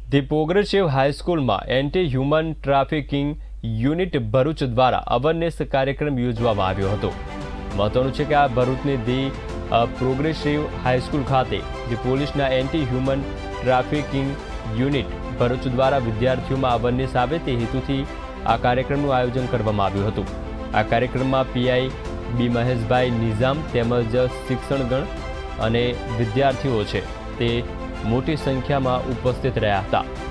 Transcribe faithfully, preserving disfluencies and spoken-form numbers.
The progressive હાઈસ્કૂલમાં anti human trafficking unit Bharuch દ્વારા awareness કાર્યક્રમ યોજવામાં આવ્યો હતો। મહત્વનું છે કે આ ભરૂચની ધી પ્રોગ્રેસિવ હાઈસ્કૂલ ખાતે જે પોલીસના anti human trafficking unit Bharuch દ્વારા વિદ્યાર્થીઓમાં અવેરનેસ આવે તે હેતુથી આ કાર્યક્રમનું આયોજન કરવામાં આવ્યું હતું। આ કાર્યક્રમમાં પીઆઈ બી મહેશભાઈ નિઝામ તેમજ શિક્ષણગણ અને વિદ્યાર્થીઓ છે તે મોટી સંખ્યામાં ઉપસ્થિત રહ્યા હતા।